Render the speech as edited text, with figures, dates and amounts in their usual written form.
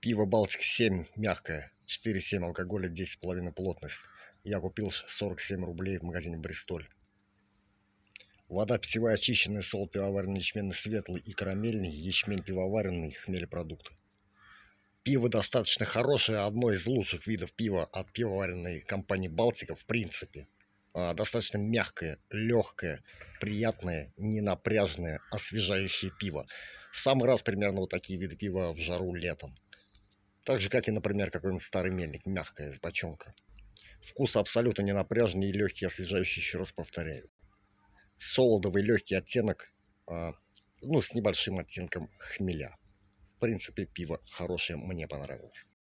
Пиво Балтика-7 мягкое, 4,7 алкоголя, 10,5 плотность. Я купил 47 рублей в магазине Бристоль. Вода питьевая очищенная, сол пивоваренный, ячменный светлый и карамельный, ячмень пивоваренный, хмелепродукты. Пиво достаточно хорошее, одно из лучших видов пива от пивоваренной компании Балтика в принципе. Достаточно мягкое, легкое, приятное, ненапряжное, освежающее пиво. В самый раз примерно вот такие виды пива в жару летом. Так же, как и, например, какой-нибудь старый мельник, мягкая, из бочонка. Вкус абсолютно не напряженный и легкий, освежающий, еще раз повторяю. Солодовый легкий оттенок, ну, с небольшим оттенком хмеля. В принципе, пиво хорошее, мне понравилось.